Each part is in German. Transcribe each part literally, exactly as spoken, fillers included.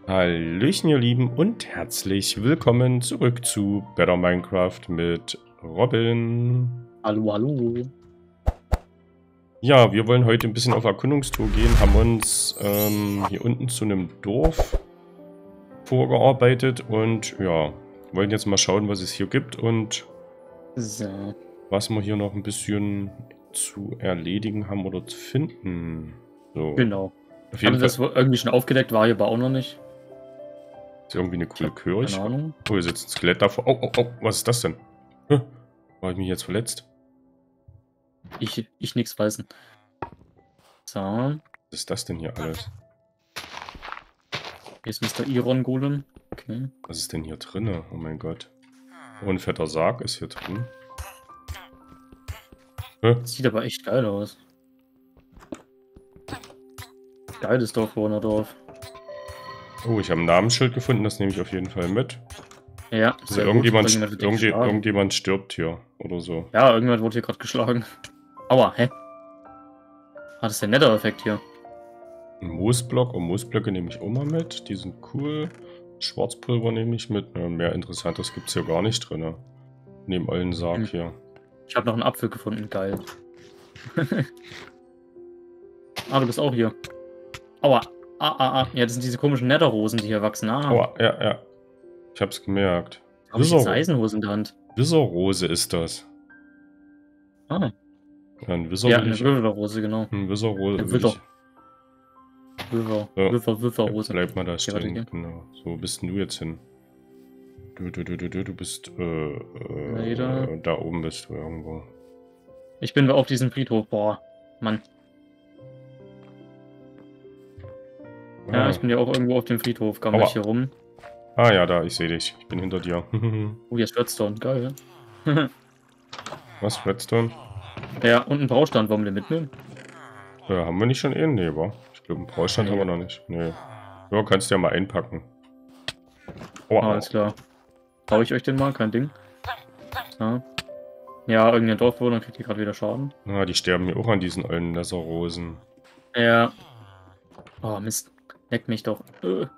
Hallöchen ihr Lieben und herzlich willkommen zurück zu Better Minecraft mit Robin. Hallo, hallo. Ja, wir wollen heute ein bisschen auf Erkundungstour gehen, haben uns ähm, hier unten zu einem Dorf vorgearbeitet und ja, wollen jetzt mal schauen, was es hier gibt und So. was wir hier noch ein bisschen zu erledigen haben oder zu finden. So. Genau. Auf jeden Haben Fall. das irgendwie schon aufgedeckt, war hier aber auch noch nicht. Ist irgendwie eine coole Kirche. Keine Ahnung. Oh, hier sitzt ein Skelett davor. Oh, oh, oh, was ist das denn? Hm, habe ich mich jetzt verletzt? Ich, ich nix weiß. So. Was ist das denn hier alles? Hier ist Mister Iron Golem. Okay. Was ist denn hier drin? Oh mein Gott. Oh, ein fetter Sarg ist hier drin. Hä? Sieht aber echt geil aus. Geiles Dorfbewohnerdorf. Oh, ich habe ein Namensschild gefunden, das nehme ich auf jeden Fall mit. Ja, Also sehr irgendjemand, gut. Irgendjemand wird hier irgendje, geschlagen. irgendjemand stirbt hier oder so. Ja, irgendjemand wurde hier gerade geschlagen. Aua, hä? Ah, das ist der Nether-Effekt hier. Ein Moosblock. Oh, Moosblöcke nehme ich auch mal mit. Die sind cool. Schwarzpulver nehme ich mit. Ja, mehr Interessantes gibt es hier gar nicht drin. Neben allen Sarg Hm. hier. Ich habe noch einen Apfel gefunden. Geil. Ah, du bist auch hier. Aua. Ah, ah, ah. Ja, das sind diese komischen Netherrosen, die hier wachsen. Ah. Aua, ja, ja. Ich hab's gemerkt. Habe ich jetzt eine Wizard- Eisenhose in der Hand? Wizardrose ist das. Ah. Ja, ein Wizard Ja, will eine ich- Witherrose, genau. Ein Wizardrose Eine will Wither. ich- Wither. Ja. Wither, Witherrose. Bleib mal da Okay, warte, stehen, hier. genau. So, wo bist denn du jetzt hin? Du, du, du, du, du, du bist, äh, äh, Leider. da oben bist du irgendwo. Ich bin auf diesem Friedhof. Boah, Mann. Ja, Ah. ich bin ja auch irgendwo auf dem Friedhof. Gammel Aua. ich hier rum. Ah ja, da, ich sehe dich. Ich bin hinter dir. Oh, hier ist Redstone. Geil. Was, Redstone? Ja, und ein Braustand. Wollen wir den mitnehmen? Ja, haben wir nicht schon eh? Nee, wa? Ich glaube, einen Braustand Nee. haben wir noch nicht. Nee. Ja, kannst du ja mal einpacken. Aua, Ah, alles klar. Baue ich euch den mal? Kein Ding. So. Ja, irgendein Dorfbewohner kriegt hier gerade wieder Schaden. Ah, die sterben mir auch an diesen alten Netherrosen. Ja. Oh, Mist. Leck mich doch. Äh.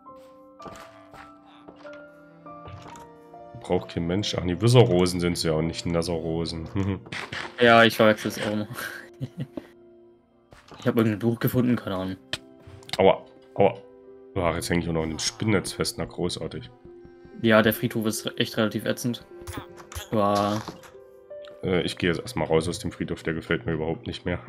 Braucht kein Mensch. Ach, die Wizardrosen sind ja auch nicht Netherrosen. Ja, ich verwechsel es auch noch. Ich habe irgendein Buch gefunden, keine Ahnung. Aua, aua. Ach, jetzt hänge ich auch noch in dem Spinnnetz fest. Na, großartig. Ja, der Friedhof ist echt relativ ätzend. Wow. Äh, ich gehe jetzt erstmal raus aus dem Friedhof. Der gefällt mir überhaupt nicht mehr.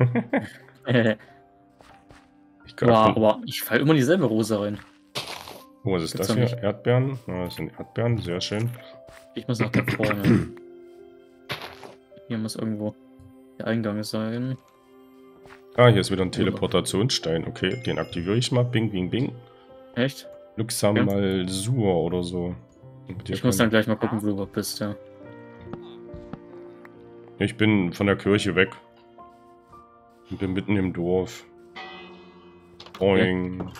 ich kann wow, von... aber ich fall immer in dieselbe Rose rein. Oh, was ist Gibt's das doch hier? nicht. Erdbeeren? Ja, das sind Erdbeeren. Sehr schön. Ich muss nach da vorne. Hier muss irgendwo der Eingang sein. Ah, hier ist wieder ein Teleportationsstein. Okay, den aktiviere ich mal. Bing, bing, bing. Echt? Luxamalsur oder so. Und Ich muss dann gleich mal gucken, wo du überhaupt bist, ja. Ich bin von der Kirche weg. Ich bin mitten im Dorf. Boing.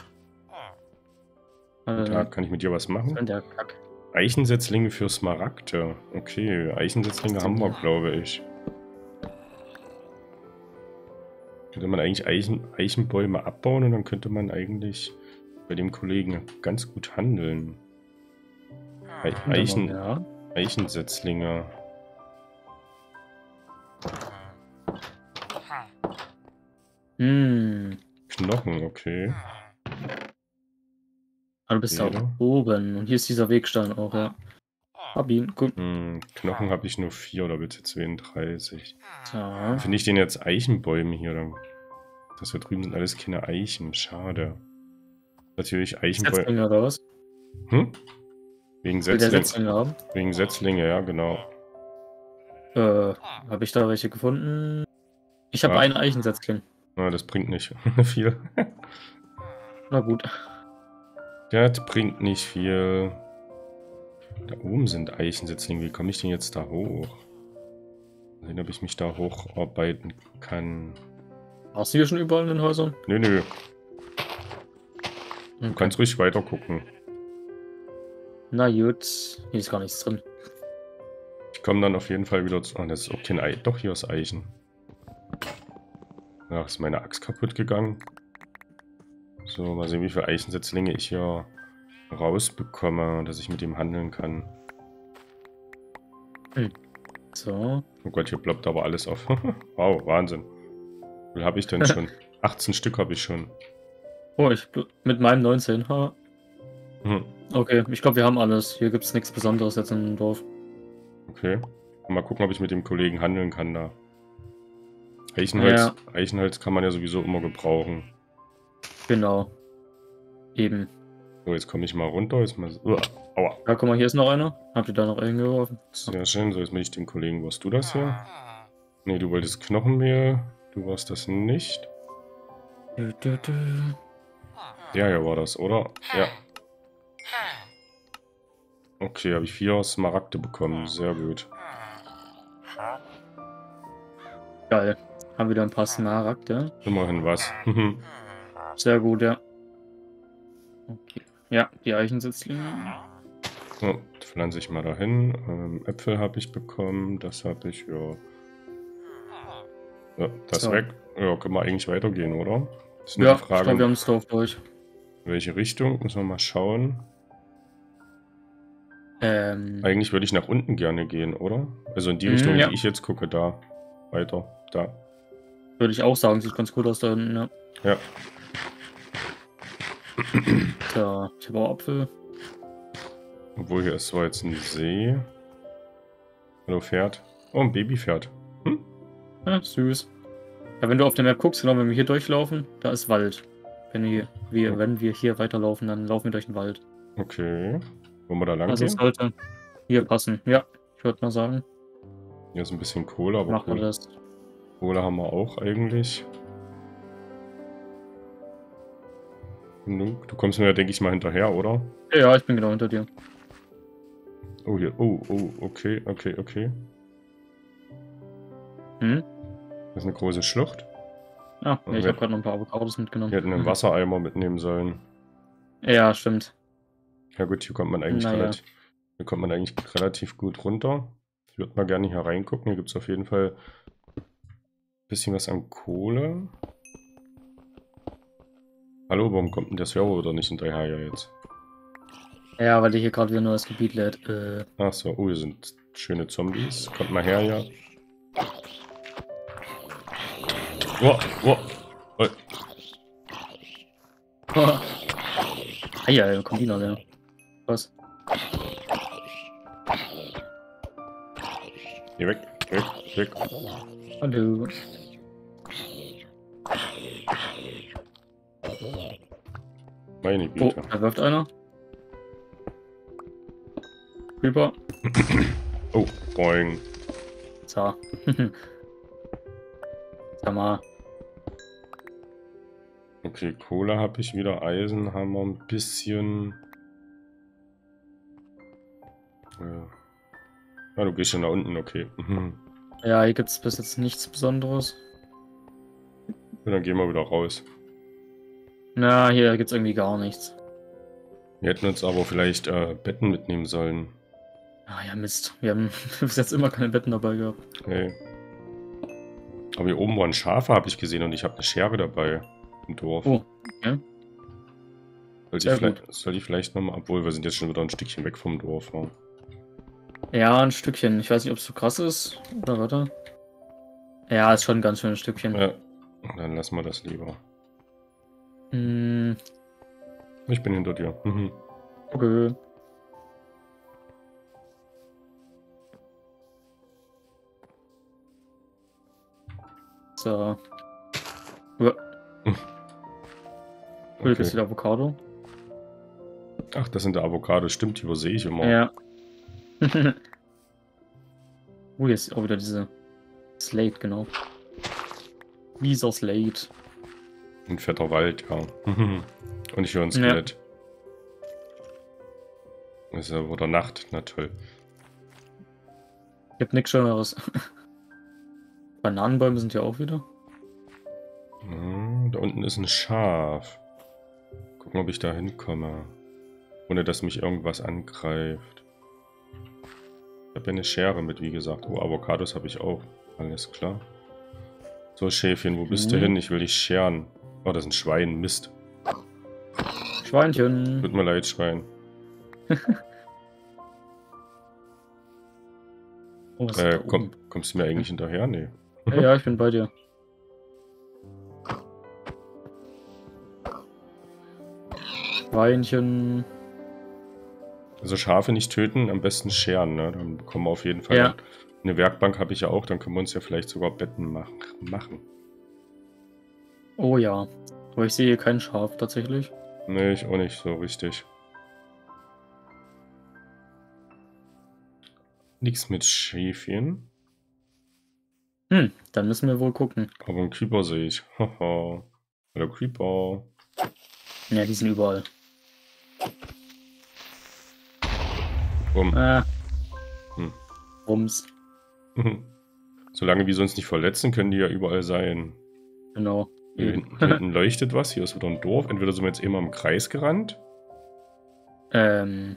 Äh, Da kann ich mit dir was was machen? ist denn der Kack? Eichensetzlinge für Smaragde. Okay, Eichensetzlinge haben wir, glaube ich. Könnte man eigentlich Eichen, Eichenbäume abbauen und dann könnte man eigentlich bei dem Kollegen ganz gut handeln. Ei- Eichen, Ja. Eichensetzlinge. Hm. Knochen, okay. Ah, du bist da Leder. oben. Und hier ist dieser Wegstein auch, ja. Hab ihn. Gut. Hm, Knochen habe ich nur vier oder bitte zweiunddreißig. So. Finde ich denn jetzt Eichenbäume hier? Dann? Das hier drüben sind alles keine Eichen. Schade. Natürlich Eichenbäume. Setzlinge oder was? Hm? Wegen Will der Setzlinge. Setzlinge haben? Wegen Setzlinge, ja, genau. Äh, habe ich da welche gefunden? Ich habe Ja. einen Eichensetzling. Ah, das bringt nicht viel. Na gut. Das bringt nicht viel. Da oben sind Eichensetzlinge. Wie komme ich denn jetzt da hoch? Mal sehen, ob ich mich da hocharbeiten kann. Warst du hier schon überall in den Häusern? Nö, nö. Du Okay. kannst ruhig weiter gucken. Na gut. Hier ist gar nichts drin. Ich komme dann auf jeden Fall wieder zu... Ah, das ist auch kein Ei. Doch, hier ist Eichen. Ach, ist meine Axt kaputt gegangen. So, mal sehen, wie viele Eichensetzlinge ich hier rausbekomme, dass ich mit ihm handeln kann. Hm. So. Oh Gott, hier ploppt aber alles auf. Wow, Wahnsinn. Wie viel habe ich denn schon? achtzehn Stück habe ich schon. Oh, ich mit meinem neunzehn. Ha. Hm. Okay, ich glaube, wir haben alles. Hier gibt es nichts Besonderes jetzt im Dorf. Okay. Mal gucken, ob ich mit dem Kollegen handeln kann da. Eichenholz, Ja. Eichenholz kann man ja sowieso immer gebrauchen. Genau. Eben. So, jetzt komme ich mal runter. Jetzt mal so. Uah, aua. Ja, guck mal, hier ist noch einer. Habt ihr da noch einen geworfen? Sehr schön. So, jetzt bin ich dem Kollegen. Warst du das hier? Nee, du wolltest Knochenmehl. Du warst das nicht. Du, du, du. Ja, ja, war das, oder? Ja. Okay, habe ich vier Smaragde bekommen. Sehr gut. Geil. Haben wieder ein paar Smaragde. Immerhin was. Sehr gut, ja. Okay. Ja, die Eichensitzlinge. So, pflanze ich mal dahin. Ähm, Äpfel habe ich bekommen. Das habe ich, ja. Ja, das So. weg. Ja, können wir eigentlich weitergehen, oder? Das ist nur Ja, die ich Frage, glaube, wir haben das Dorf durch. in welche Richtung. Müssen wir mal schauen. Ähm, Eigentlich würde ich nach unten gerne gehen, oder? Also in die Mhm, Richtung, in ja. die ich jetzt gucke, da. Weiter, da. würde ich auch sagen, sieht ganz gut aus da unten, ja. Ja. So, ich habe auch Apfel. Obwohl hier ist zwar jetzt ein See. Hallo Pferd. Oh, ein Babypferd. Hm? Ja, süß. Ja, wenn du auf der Map guckst, genau, wenn wir hier durchlaufen, da ist Wald. Wenn wir, wir, Ja. wenn wir hier weiterlaufen, dann laufen wir durch den Wald. Okay. Wollen wir da lang Also es gehen? sollte hier passen. Ja, ich würde mal sagen, Hier ist ein bisschen Kohle, aber machen wir Kohle, das. Kohle haben wir auch eigentlich. Genug. Du kommst mir ja, denke ich mal, hinterher, oder? Ja, ja, ich bin genau hinter dir. Oh, hier. Oh, oh, okay, okay, okay. Hm? Das ist eine große Schlucht. Ah, ja, ich Wir- habe gerade noch ein paar Avocados mitgenommen. Wir hätten einen Wassereimer mitnehmen sollen. Ja, stimmt. Ja gut, hier kommt man eigentlich, Naja. relativ, hier kommt man eigentlich relativ gut runter. Ich würde mal gerne hier reingucken. Hier gibt es auf jeden Fall ein bisschen was an Kohle. Hallo, warum kommt denn der Server wieder nicht hinterher hier jetzt? Ja, weil die hier gerade wieder ein neues Gebiet lädt. Äh, Ach so, oh, hier sind schöne Zombies. Kommt mal her, ja. Oh, oh, oh. Ah ja, ja, kommt die noch, ja. Was? Geh weg, weg, weg. Hallo. Meine Oh, Güte. da wirft einer. Rüber. Oh, boing. So. Sag mal. Okay, Kohle habe ich wieder, Eisen haben wir ein bisschen. Ja, ja du gehst schon nach unten, okay. Mhm. Ja, hier gibt es bis jetzt nichts Besonderes. Und dann gehen wir wieder raus. Na, hier gibt es irgendwie gar nichts. Wir hätten uns aber vielleicht äh, Betten mitnehmen sollen. Ah ja, Mist. Wir haben bis jetzt immer keine Betten dabei gehabt. Okay. Aber hier oben waren Schafe, habe ich gesehen, und ich habe eine Schere dabei im Dorf. Oh, okay. Soll ich sehr vielleicht, soll ich vielleicht nochmal, obwohl wir sind jetzt schon wieder ein Stückchen weg vom Dorf. Ja. Ja, ein Stückchen. Ich weiß nicht, ob es so krass ist. Oder warte. Ja, ist schon ein ganz schönes Stückchen. Ja, dann lassen wir das lieber. Hm, Ich bin hinter dir. Mhm. okay. So. Ja. Cool, Okay. das ist Avocado. Ach, das sind der Avocado, stimmt, die übersehe ich immer. Ja. Oh, jetzt auch wieder diese Slate, genau. Dieser Slate. Ein fetter Wald, ja. Und ich höre ein Skelett. Ja. Ist ja wieder Nacht, na toll. Ich hab nichts Schöneres. Bananenbäume sind ja auch wieder. Ja, da unten ist ein Schaf. Gucken, ob ich da hinkomme. Ohne dass mich irgendwas angreift. Ich habe ja eine Schere mit, wie gesagt. Oh, Avocados habe ich auch. Alles klar. So, Schäfchen, wo bist Mhm. du hin? Ich will dich scheren. Oh, das ist ein Schwein. Mist. Schweinchen. Tut mir leid, Schwein. Oh, was ist Äh, da komm, oben? kommst du mir eigentlich hinterher? Nee. Ja, ja, ich bin bei dir. Schweinchen. Also Schafe nicht töten, am besten scheren, ne? Dann bekommen wir auf jeden Fall. Ja. Dann, eine Werkbank habe ich ja auch, dann können wir uns ja vielleicht sogar Betten mach machen. Oh ja. Aber ich sehe hier kein Schaf tatsächlich. Nee, ich auch nicht so richtig. Nichts mit Schäfchen. Hm, dann müssen wir wohl gucken. Aber einen Creeper sehe ich. Haha. Hallo Creeper. Ja, die sind überall. Bumm. Ah. Hm. Rums. Solange wir uns nicht verletzen, können die ja überall sein. Genau. Hier hinten, hier hinten leuchtet was. Hier ist wieder ein Dorf. Entweder sind wir jetzt immer im Kreis gerannt. ähm.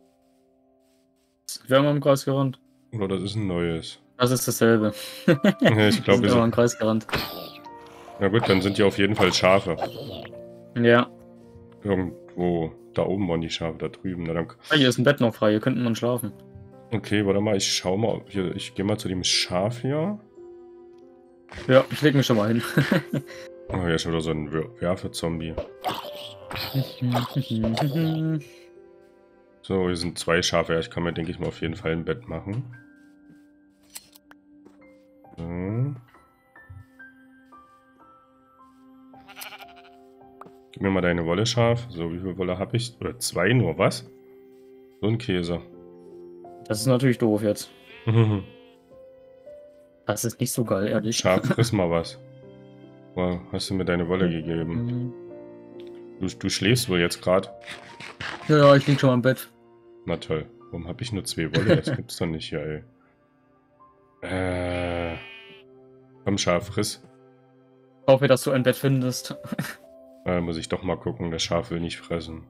Wir haben im Kreis gerannt. Oder das ist ein neues. Das ist dasselbe. Ja, ich glaube, wir wir sind immer im sind. Kreis gerannt. Na gut, dann sind hier auf jeden Fall Schafe. Ja. Irgendwo. Da oben waren die Schafe, da drüben. Na, dann, Ah, hier ist ein Bett noch frei, hier könnte man schlafen. okay, warte mal, ich schau mal. Hier, ich gehe mal zu dem Schaf hier. Ja, ich leg mich schon mal hin. Oh, hier ist schon wieder so ein Wer- Werfe-Zombie. So, hier sind zwei Schafe. Ja, ich kann mir, denke ich mal, auf jeden Fall ein Bett machen. So. Gib mir mal deine Wolle, Schaf. So, wie viel Wolle habe ich? Oder zwei nur, was? So ein Käse. Das ist natürlich doof jetzt. Das ist nicht so geil, ehrlich. Schaf, friss mal was. Wow, hast du mir deine Wolle gegeben? Du, du schläfst wohl jetzt gerade? Ja, ja, ich lieg schon mal im Bett. Na toll. Warum habe ich nur zwei Wolle? Das gibt's doch nicht hier, ey. Äh. Komm, Schaf, friss. Ich hoffe, dass du ein Bett findest. Äh, muss ich doch mal gucken. Das Schaf will nicht fressen.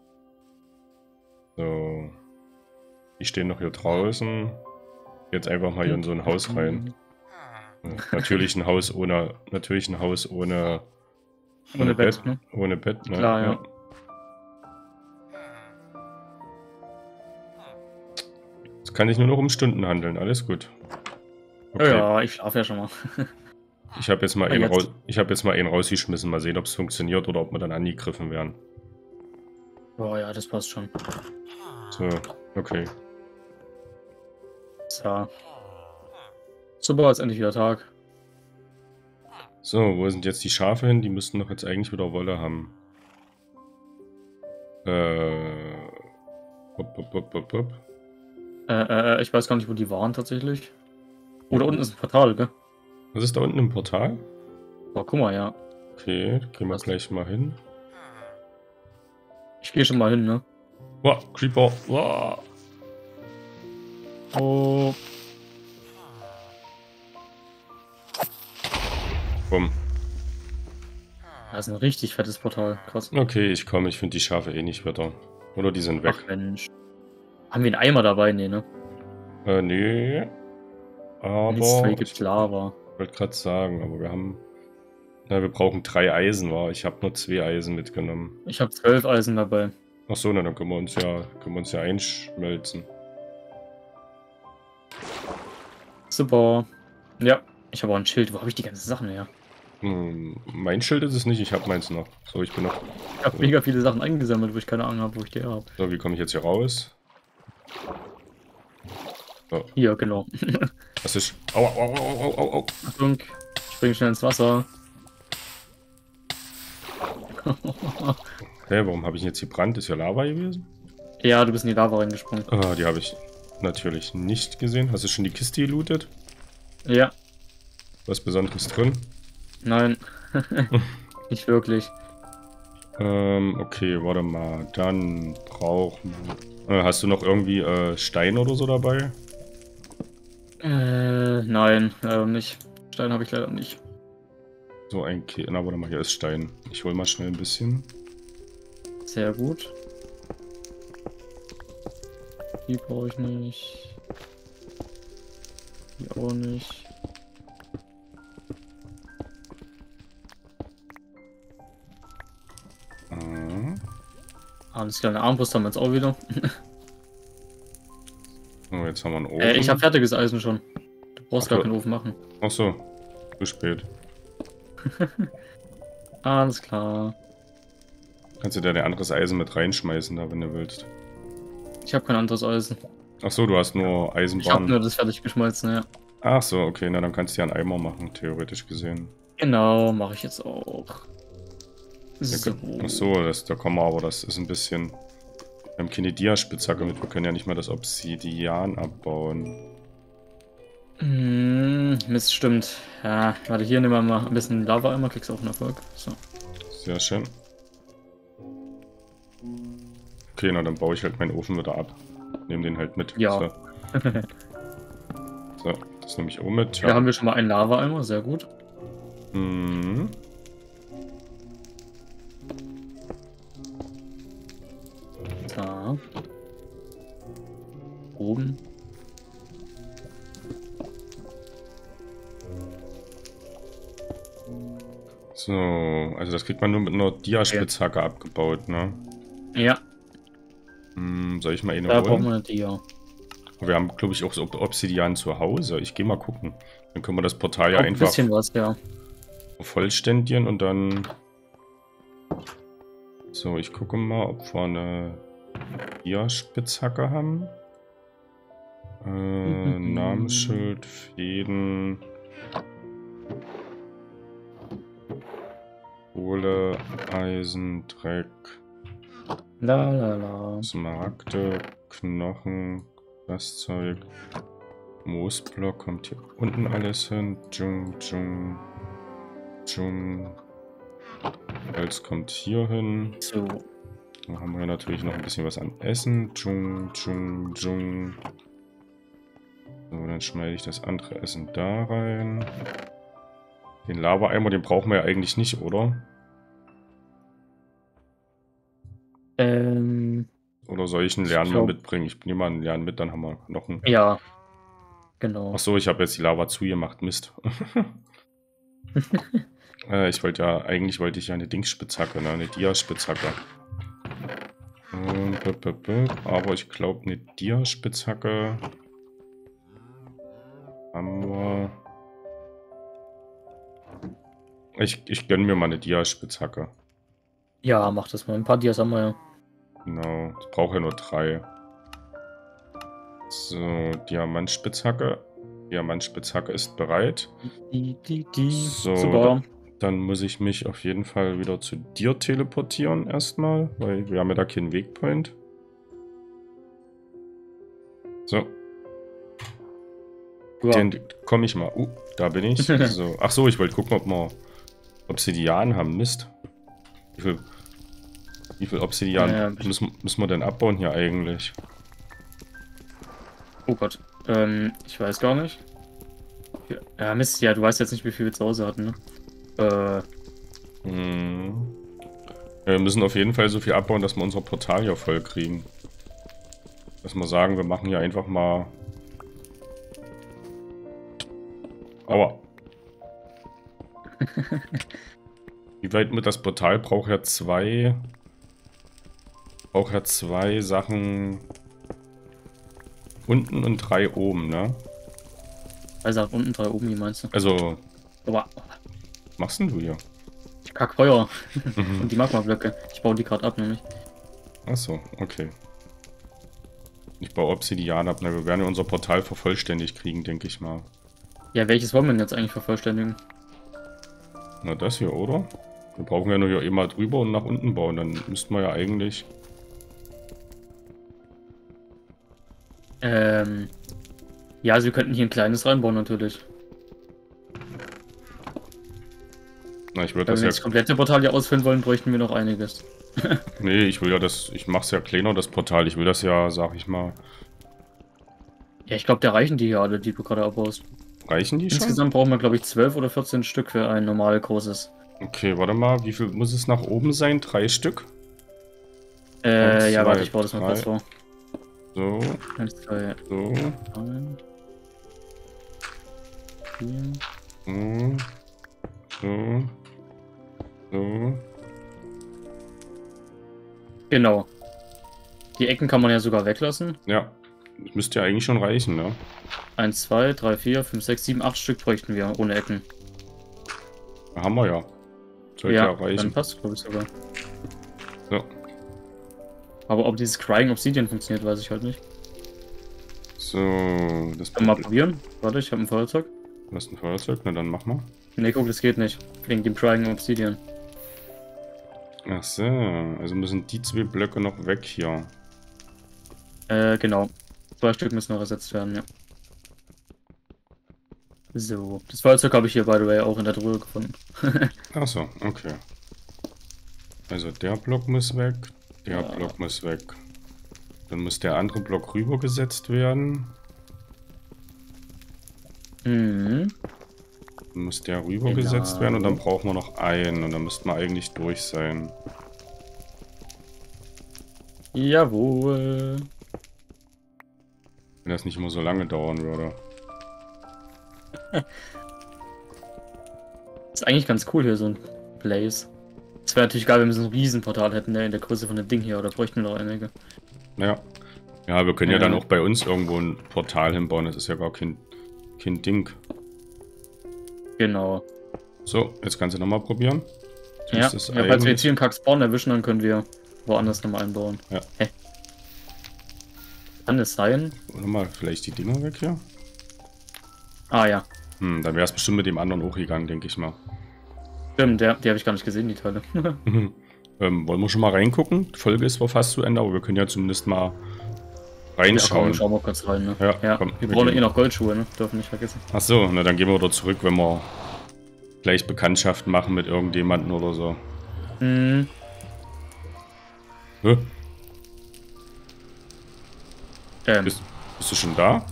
So. Die stehen noch hier draußen. Jetzt einfach mal hier in so ein Haus rein. Ja, natürlich ein Haus ohne. Natürlich ein Haus ohne. Ohne, Ohne Bett. Bett, ne? Ohne Bett, ne? Klar, ja. Es kann sich nur noch um Stunden handeln. Alles gut. Okay. Ja, ich schlafe ja schon mal. Ich habe jetzt mal Ah, einen jetzt. raus, ich habe jetzt mal einen rausgeschmissen. Mal sehen, ob es funktioniert oder ob wir dann angegriffen werden. Oh ja, das passt schon. So, okay. So. Super, ist endlich wieder Tag. So, wo sind jetzt die Schafe hin? Die müssten doch jetzt eigentlich wieder Wolle haben. Äh. Hopp, hopp, hopp, hopp, hopp. Äh, äh, ich weiß gar nicht, wo die waren tatsächlich. Oh, da unten ist ein Portal, gell? Was ist da unten im Portal? Oh, guck mal, ja. Okay, gehen wir Was? gleich mal hin. Ich gehe schon mal hin, ne? Wow, Creeper. Wow. Oh. Bumm. Das ist ein richtig fettes Portal. Krass. Okay, ich komme. Ich finde die Schafe eh nicht wieder. Oder die sind weg. Ach Mensch. Haben wir einen Eimer dabei? Nee, ne? Äh, nee. Aber. Nichts Ich gibt Lava. wollte gerade sagen, aber wir haben. Na, wir brauchen drei Eisen, war. Ich habe nur zwei Eisen mitgenommen. Ich habe zwölf Eisen dabei. Ach so, na, dann können wir uns ja, können wir uns ja einschmelzen. Super. Ja, ich habe auch ein Schild. Wo habe ich die ganzen Sachen her? Hm, mein Schild ist es nicht, ich habe meins noch. So, ich bin noch. Ich habe mega viele Sachen eingesammelt, wo ich keine Ahnung habe, wo ich die habe. So, wie komme ich jetzt hier raus? So, Hier, genau. das ist. Aua, au, au, au, au, au. Achtung, ich springe schnell ins Wasser. Hä, warum habe ich jetzt gebrannt? Ist ja Lava gewesen? Ja, du bist in die Lava reingesprungen. Ah, die habe ich natürlich nicht gesehen. Hast du schon die Kiste gelootet? Ja, Was Besonderes drin? nein. Nicht wirklich. Ähm, okay, warte mal. Dann brauchen wir. Äh, hast du noch irgendwie äh, Stein oder so dabei? Äh, nein, leider nicht. Stein habe ich leider nicht. So ein Ke Na, warte mal, hier ist Stein. Ich hol mal schnell ein bisschen. Sehr gut. Die brauche ich nicht. Die auch nicht. Mhm. Alles klar, eine Armbrust haben wir jetzt auch wieder. So, jetzt haben wir einen Ofen. Äh, ich habe fertiges Eisen schon. Du brauchst Ach, gar du- keinen Ofen machen. Ach so, zu spät. Alles klar. Kannst du da ein anderes Eisen mit reinschmeißen, da wenn du willst. Ich habe kein anderes Eisen. Ach so, du hast nur Ich habe Eisenbahn. nur das fertig geschmolzen, ja. Ach so, okay, na dann kannst du ja einen Eimer machen, theoretisch gesehen. Genau, mache ich jetzt auch. So. Ach so, das, da kommen wir aber, das ist ein bisschen... Wir haben keine Dia-Spitzhacke mit, wir können ja nicht mal das Obsidian abbauen. Hm, Mist, stimmt. Ja, warte, hier nehmen wir mal ein bisschen Lava einmal, kriegst du auch einen Erfolg. So. Sehr schön. Okay, na dann baue ich halt meinen Ofen wieder ab. Nehme den halt mit. Ja. So, so das nehme ich auch mit. Da haben wir schon mal einen Lava-Eimer, sehr gut. Mhm. Da. Oben. So, also das kriegt man nur mit einer Dia-Spitzhacke abgebaut, ne? Ja, Hm, soll ich mal eine da brauchen holen? wir eine Dia. Wir haben, glaube ich, auch so Obsidian zu Hause. Ich gehe mal gucken. Dann können wir das Portal ja Auch ein einfach bisschen was, ja. vollständigen und dann... So, ich gucke mal, ob wir eine Dia-Spitzhacke haben. Äh, Namensschild, Fäden... Kohle, Eisen, Dreck, La la la. Smaragde, Knochen, das Zeug. Moosblock kommt hier unten alles hin. Dschung, dschung, dschung. Holz kommt hier hin. So. Dann haben wir natürlich noch ein bisschen was an Essen. Dschung, dschung, dschung. So, dann schneide ich das andere Essen da rein. Den Lava-Eimer, den brauchen wir ja eigentlich nicht, oder? Ähm, Oder soll ich einen Ich Lernen mal glaub- mitbringen? Ich nehme mal einen Lernen mit, dann haben wir noch einen. ja. Genau. Achso, ich habe jetzt die Lava zugemacht. Mist. äh, ich wollte ja, eigentlich wollte ich ja eine Dingsspitzhacke, ne? Eine Dia-Spitzhacke. Ähm, bup, bup, bup. Aber ich glaube, eine Dia-Spitzhacke haben wir. Ich, ich gönne mir mal eine Dia-Spitzhacke. Ja, mach das mal. Ein paar Dias haben wir ja. Genau, ich brauche ja nur drei. So, Diamantspitzhacke. Diamantspitzhacke ist bereit. Die, die, die. So, Super. Dann muss ich mich auf jeden Fall wieder zu dir teleportieren erstmal, weil wir haben ja da keinen Wegpoint. So, Ja. den komme ich mal. Uh, da bin ich. So. Ach so, ich wollte gucken, ob wir Obsidian haben. Mist. Wie viel, wie viel Obsidian Ja, ja. müssen, müssen wir denn abbauen hier eigentlich? Oh Gott. Ähm, ich weiß gar nicht. Ja, Mist, ja, du weißt jetzt nicht, wie viel wir zu Hause hatten, ne? Äh, Hm. Ja, wir müssen auf jeden Fall so viel abbauen, dass wir unser Portal hier voll kriegen. Dass wir sagen, wir machen hier einfach mal... Aua. Wie weit mit das Portal braucht ja zwei... Braucht ja zwei Sachen... Unten und drei oben, ne? also unten drei oben, wie meinst du? Also, Aber was machst denn du hier? ich kack Feuer. Mhm. Und die Magma-Blöcke. Ich baue die gerade ab, nämlich. Achso, okay. Ich baue Obsidian ab. Na, wir werden ja unser Portal vervollständigt kriegen, denke ich mal. Ja, welches wollen wir denn jetzt eigentlich vervollständigen? Na, das hier, oder? Wir brauchen ja nur hier immer drüber und nach unten bauen. Dann müssten wir ja eigentlich... Ähm. Ja, also wir könnten hier ein kleines reinbauen, natürlich. Na, ich würde Wenn das wir ja... jetzt das komplette Portal hier ausfüllen wollen, bräuchten wir noch einiges. Nee, ich will ja das... Ich mach's ja kleiner, das Portal. Ich will das ja, sag ich mal... Ja, ich glaube, da reichen die hier alle, die du gerade abbaust. Reichen die schon? Insgesamt brauchen wir, glaube ich, zwölf oder vierzehn Stück für ein normal großes. Okay, warte mal. Wie viel muss es nach oben sein? Drei Stück? Äh, Eins, ja, zwei, warte, ich baue das mal drei. kurz vor. So, Eins, zwei, so, drei, vier. so, so, so. Genau. Die Ecken kann man ja sogar weglassen. Ja, Das müsste ja eigentlich schon reichen, ne? eins, zwei, drei, vier, fünf, sechs, sieben, acht Stück bräuchten wir ohne Ecken. Haben wir ja. Sollte Ja, ja reichen. dann passt glaube ich sogar. So. Aber ob dieses Crying Obsidian funktioniert, weiß ich halt nicht. So, das Können wir mal probieren? Warte, ich habe ein Feuerzeug. Du hast ein Feuerzeug? Na dann mach mal. Ne, guck, das geht nicht. Wegen dem Crying Obsidian. Ach so, also müssen die zwei Blöcke noch weg hier. Äh, genau. Zwei Stück müssen noch ersetzt werden, ja. So, das Feuerzeug habe ich hier, by the way, auch in der Truhe gefunden. Ach so, okay. Also der Block muss weg, der Ja. Block muss weg. Dann muss der andere Block rübergesetzt werden. Mhm. Dann muss der rübergesetzt Genau. werden und dann brauchen wir noch einen und dann müssten wir eigentlich durch sein. Jawohl. Wenn das nicht immer so lange dauern würde. Ist eigentlich ganz cool hier, so ein Place. Es wäre natürlich geil, wenn wir so ein Riesenportal hätten, ne, in der Größe von dem Ding hier, oder bräuchten wir noch einige. Ja. Ja, wir können ja Ja. dann auch bei uns irgendwo ein Portal hinbauen, das ist ja gar kein, kein Ding. Genau. So, jetzt kannst du nochmal probieren. Du Ja, musst es ja, falls wir eigentlich- jetzt hier einen Kack-Spawn erwischen, dann können wir woanders nochmal einbauen. Ja. Hä? Kann es sein? Oder mal vielleicht die Dinger weg hier? Ah ja, Hm, dann wäre es bestimmt mit dem anderen auch gegangen, denke ich mal. stimmt, der, die habe ich gar nicht gesehen, die Teile. ähm, wollen wir schon mal reingucken? Die Folge ist zwar fast zu Ende, aber wir können ja zumindest mal Ja, reinschauen. komm, schauen wir kurz rein, ne? Ja, Ja, komm, wir wir brauchen gehen. eh noch Goldschuhe, ne? Dürfen nicht vergessen. Ach so, na dann gehen wir wieder zurück, wenn wir gleich Bekanntschaft machen mit irgendjemandem oder so. Hm, Hä? ähm, Bist, bist du schon da?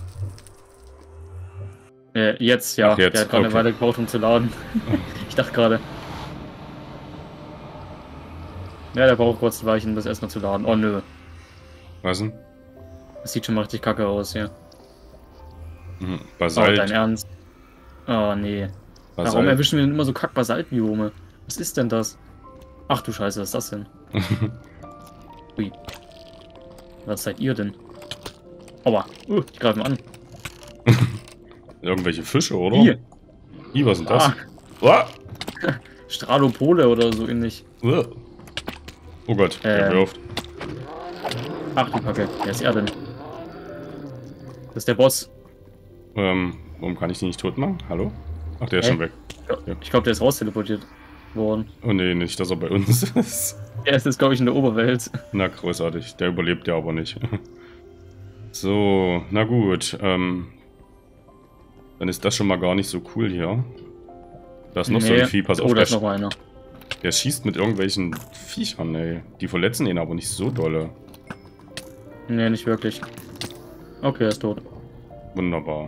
äh, jetzt, ja. Ach, jetzt, Der hat gerade okay. eine Weile gebraucht, um zu laden. Ich dachte gerade. Ja, der braucht kurz ein Weilchen, um das erstmal zu laden. Oh nö, Was denn? das sieht schon mal richtig kacke aus hier. Mhm. Oh, Basalt. dein Ernst? Oh nee. Warum Basalt. erwischen wir denn immer so Kack-Basaltbiome? Was ist denn das? Ach du Scheiße, was ist das denn? Ui. Was seid ihr denn? Aua. Uh, ich greife mal an. Irgendwelche Fische, oder? Hier. Ih, was ist denn das? Ah, Uah. Stradopole oder so ähnlich. Uah. Oh Gott, der Ähm. wirft. Ach du Kacke, wer ist er denn? Das ist der Boss. Ähm, warum kann ich den nicht tot machen? Hallo? Ach, der ist Hä? schon weg. Ja. Ich glaube, der ist rausteleportiert worden. Oh nee, nicht, dass er bei uns ist. Er ist jetzt, glaube ich, in der Oberwelt. Na, großartig. Der überlebt ja aber nicht. So, na gut. Ähm, dann ist das schon mal gar nicht so cool hier. Da ist noch so ein Vieh. Pass auf, oh, da der, ist noch sch- einer. der schießt mit irgendwelchen Viechern, ey. Die verletzen ihn aber nicht so dolle. Nee, nicht wirklich. Okay, er ist tot. Wunderbar.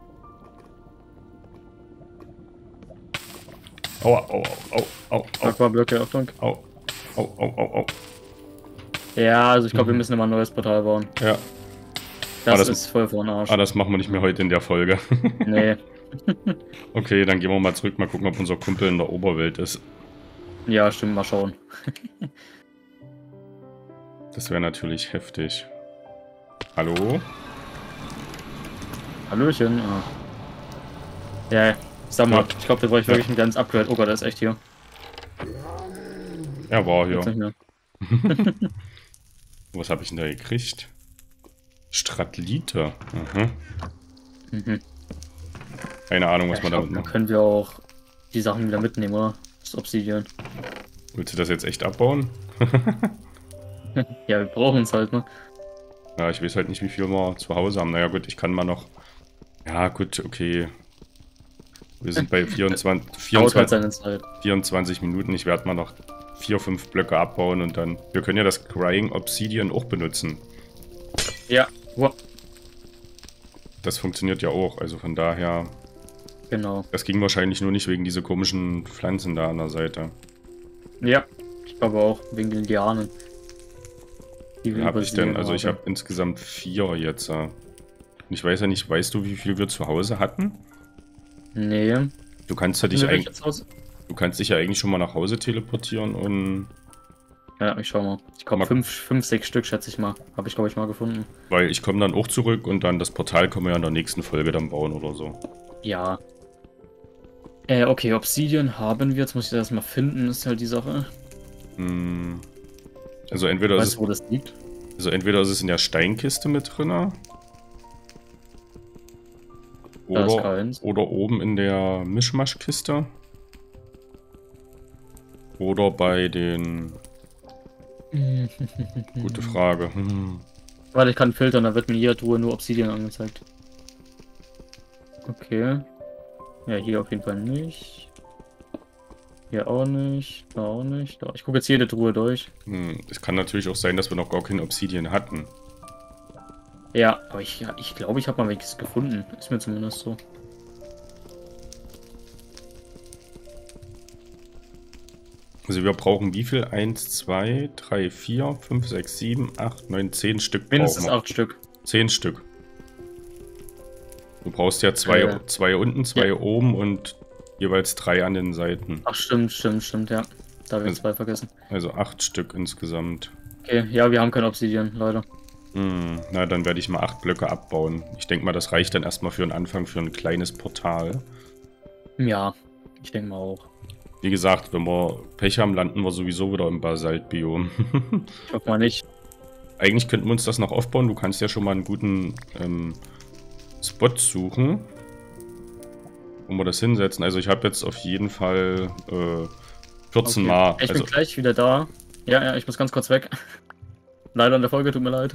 Aua, au, au, au, au, Aquablöcke, Achtung. au, au, au, au, au. Ja, also ich glaube, wir Mhm. müssen immer ein neues Portal bauen. Ja, Das, Ah, das- ist voll vor den Arsch. ah, das machen wir nicht mehr heute in der Folge. Nee. Okay, dann gehen wir mal zurück, mal gucken, ob unser Kumpel in der Oberwelt ist. Ja, stimmt, mal schauen. Das wäre natürlich heftig. Hallo? Hallöchen. Ah. Ja, sag mal, Ja. ich glaube, da brauche ich Ja. wirklich ein kleines Upgrade. Oh Gott, der ist echt hier. Er war Jetzt hier. nicht mehr. Was habe ich denn da gekriegt? Stratlite. Aha. Mhm. Keine Ahnung, was Ja, man ich glaub, damit dann macht. können wir auch die Sachen wieder mitnehmen, oder? Das Obsidian. Willst du das jetzt echt abbauen? Ja, wir brauchen es halt, ne? Ja, ich weiß halt nicht, wie viel wir zu Hause haben. Naja gut, ich kann mal noch... Ja gut, okay. Wir sind bei vierundzwanzig, Dauert halt vierundzwanzig, seine Zeit. vierundzwanzig Minuten. Ich werde mal noch vier, fünf Blöcke abbauen und dann... Wir können ja das Crying Obsidian auch benutzen. Ja, wow. Das funktioniert ja auch, also von daher... Genau. Das ging wahrscheinlich nur nicht wegen dieser komischen Pflanzen da an der Seite. Ja, ich glaube auch, wegen den Lianen. Die Wie habe ich denn? übersehen Also ich haben. habe insgesamt vier jetzt. äh. Und ich weiß ja nicht, weißt du, wie viel wir zu Hause hatten? Nee. Du kannst ja dich Sind wir eigentlich, jetzt aus- du kannst dich ja eigentlich schon mal nach Hause teleportieren und Ja, ich schau mal. Ich glaube, fünf, fünf, sechs Stück, schätze ich mal. Habe ich, glaube ich, mal gefunden. Weil ich komme dann auch zurück und dann das Portal können wir ja in der nächsten Folge dann bauen oder so. Ja. Äh, okay, Obsidian haben wir. Jetzt muss ich das erstmal finden, ist halt die Sache. Hm. Also entweder Weißt ist du, es, wo das liegt? also entweder ist es in der Steinkiste mit drin. Da ist Oder, keins. oder oben in der Mischmaschkiste. Oder bei den... Gute Frage. Hm. Warte, ich kann filtern, da wird mir hier Truhe nur Obsidian angezeigt. Okay. Ja, hier auf jeden Fall nicht. Hier auch nicht. Da auch nicht. Da. Ich gucke jetzt jede Truhe durch. Hm. Es kann natürlich auch sein, dass wir noch gar kein Obsidian hatten. Ja, aber ich, ja, ich glaube, ich habe mal welches gefunden. Ist mir zumindest so. Also wir brauchen wie viel? eins, zwei, drei, vier, fünf, sechs, sieben, acht, neun, zehn Stück brauchen Mindestens wir. acht Stück. zehn Stück. Du brauchst ja zwei, Äh, zwei unten, zwei ja. oben und jeweils drei an den Seiten. Ach, stimmt, stimmt, stimmt, ja. Da habe ich Also- zwei vergessen. Also acht Stück insgesamt. Okay, ja, wir haben kein Obsidian, leider. Hm, na, dann werde ich mal acht Blöcke abbauen. Ich denke mal, das reicht dann erstmal für den Anfang für ein kleines Portal. Ja, ich denke mal auch. Wie gesagt, wenn wir Pech haben, landen wir sowieso wieder im Basaltbiom. Ich hoffe mal nicht. Eigentlich könnten wir uns das noch aufbauen. Du kannst ja schon mal einen guten ähm, Spot suchen, wo wir das hinsetzen. Also ich habe jetzt auf jeden Fall äh, vierzehn Okay. Mal. Ich Also bin gleich wieder da. Ja, ja, ich muss ganz kurz weg. Leider an der Folge, tut mir leid.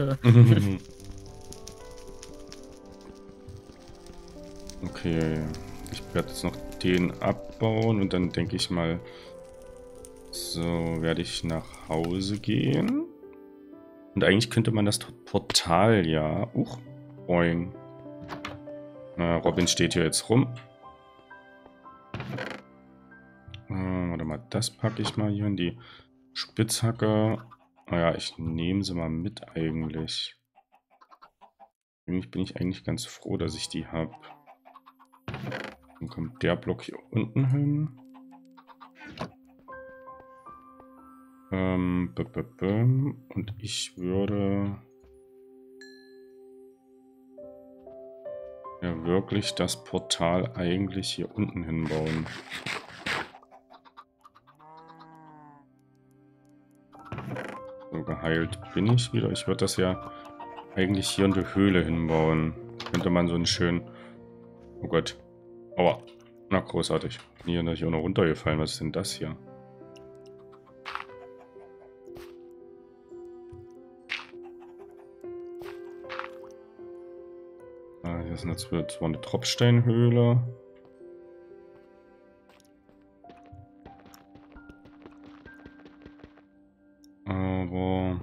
Okay, ich werde jetzt noch den abbauen und dann denke ich mal, so werde ich nach Hause gehen. Und eigentlich könnte man das Portal ja... Uch, boing. Na, Robin steht hier jetzt rum. Äh, warte mal, das packe ich mal hier in die Spitzhacke. Naja, ich nehme sie mal mit eigentlich. Eigentlich bin ich eigentlich ganz froh, dass ich die habe. Dann kommt der Block hier unten hin. Ähm, b -b -b und ich würde ja wirklich das Portal eigentlich hier unten hinbauen. So, geheilt bin ich wieder. Ich würde das ja eigentlich hier in die Höhle hinbauen. Könnte man so einen schönen... Oh Gott. Aua. Na, großartig. Hier ist hier auch noch runtergefallen. Was ist denn das hier? Ah, hier ist jetzt zwar eine Tropfsteinhöhle. Aber...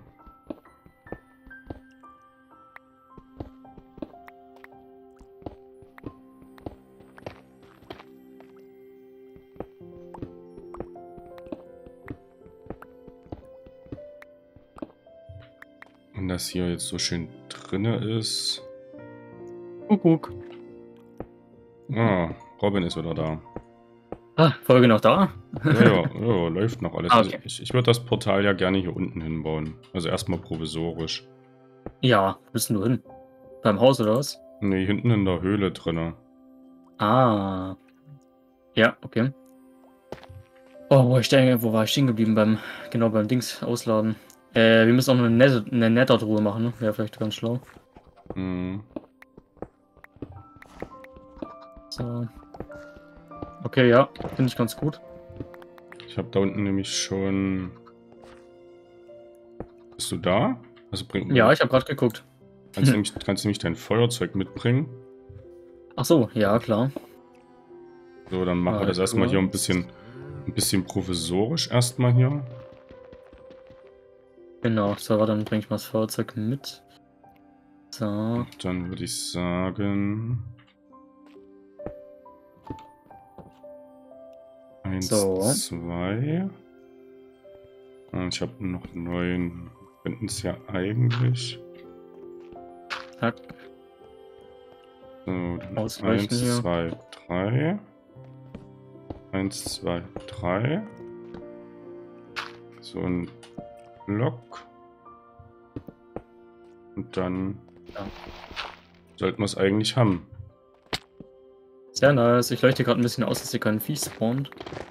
Wenn das hier jetzt so schön drinne ist... Kuckuck. Ah, Robin ist wieder da. Ah, Folge noch da? Ja, ja, ja, läuft noch alles. Ah, Also okay. ich ich würde das Portal ja gerne hier unten hinbauen. Also erstmal provisorisch. Ja, wo bist denn du hin? Beim Haus oder was? Ne, hinten in der Höhle drinne. Ah. Ja, okay. Oh, wo, ich stehen, wo war ich stehen geblieben? Beim, genau, beim Dings ausladen. Äh, wir müssen auch noch eine, Net eine Nether-Truhe machen, ne? Wäre vielleicht ganz schlau. Hm. So. Okay, ja, finde ich ganz gut. Ich habe da unten nämlich schon... Bist du da? Also bring... Ja, ich habe gerade geguckt. Kannst du nämlich, kannst du nämlich dein Feuerzeug mitbringen? Ach so, ja, klar. So, dann machen wir Ah, das erstmal hier ein kurz. bisschen, ein bisschen provisorisch erstmal hier. Genau, so, warte, dann bringe ich mal das Feuerzeug mit. So. Und dann würde ich sagen... Eins, So. zwei. Ah, ich habe noch neun. Könnten es ja eigentlich. Zack. So, dann Ausweichen eins, hier. zwei, drei. Eins, zwei, drei. So, und Block. Und dann Ja. sollten wir es eigentlich haben. Sehr nice. Ich leuchte gerade ein bisschen aus, dass hier kein Vieh spawnt.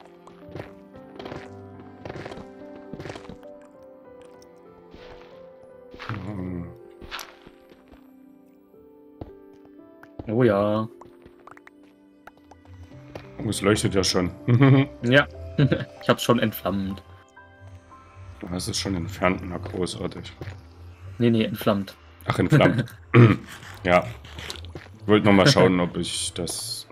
Hm. Oh ja. Oh, es leuchtet ja schon. Ja. Ich hab's schon entflammt. Das ist schon entfernt, na großartig. Nee, nee, entflammt. Ach, entflammt. Ja. Ich wollte nochmal schauen, ob ich das...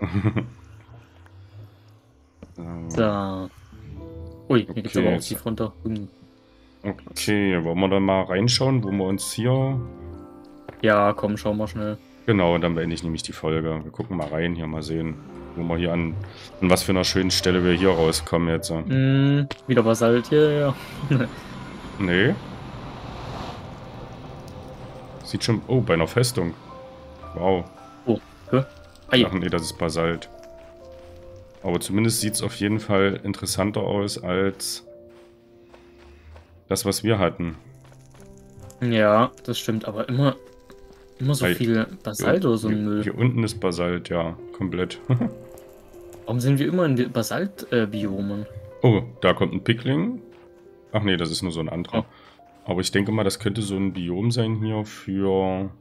So. Ui, hier geht's Okay, aber auch jetzt- tief runter. Hm. Okay, wollen wir dann mal reinschauen, wo wir uns hier... Ja, komm, schau mal schnell. Genau, und dann beende ich nämlich die Folge. Wir gucken mal rein, hier mal sehen, wo wir hier an... An was für einer schönen Stelle wir hier rauskommen jetzt. Hm, wieder Basalt hier, ja. Nee. Sieht schon... Oh, bei einer Festung. Wow. Oh, hä? Ei. Ach nee, das ist Basalt. Aber zumindest sieht es auf jeden Fall interessanter aus als das, was wir hatten. Ja, das stimmt, aber immer, immer so Ei. viel Basalt oder so ein hier, Müll. hier unten ist Basalt, ja, komplett. Warum sind wir immer in Basalt-Biomen? Oh, da kommt ein Pickling. Ach nee, das ist nur so ein anderer. Aber ich denke mal, das könnte so ein Biom sein hier für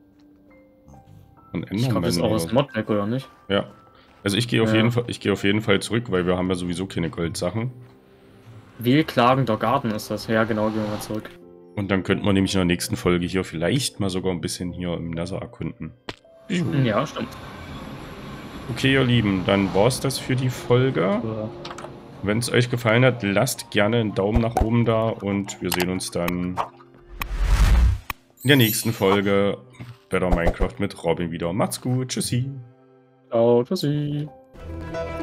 ein Ich glaube, das ist auch Enderman. aus dem Modpack, oder nicht? Ja. Also ich gehe auf Ja. jeden Fall, ich gehe auf jeden Fall zurück, weil wir haben ja sowieso keine Goldsachen. Wehklagender Garten ist das. Ja, genau, gehen wir mal zurück. Und dann könnten wir nämlich in der nächsten Folge hier vielleicht mal sogar ein bisschen hier im Nether erkunden. Ja, stimmt. Okay, ihr Lieben, dann war's das für die Folge. Ja. Wenn es euch gefallen hat, lasst gerne einen Daumen nach oben da und wir sehen uns dann in der nächsten Folge Better Minecraft mit Robin wieder. Macht's gut, tschüssi. Ciao, tschüssi.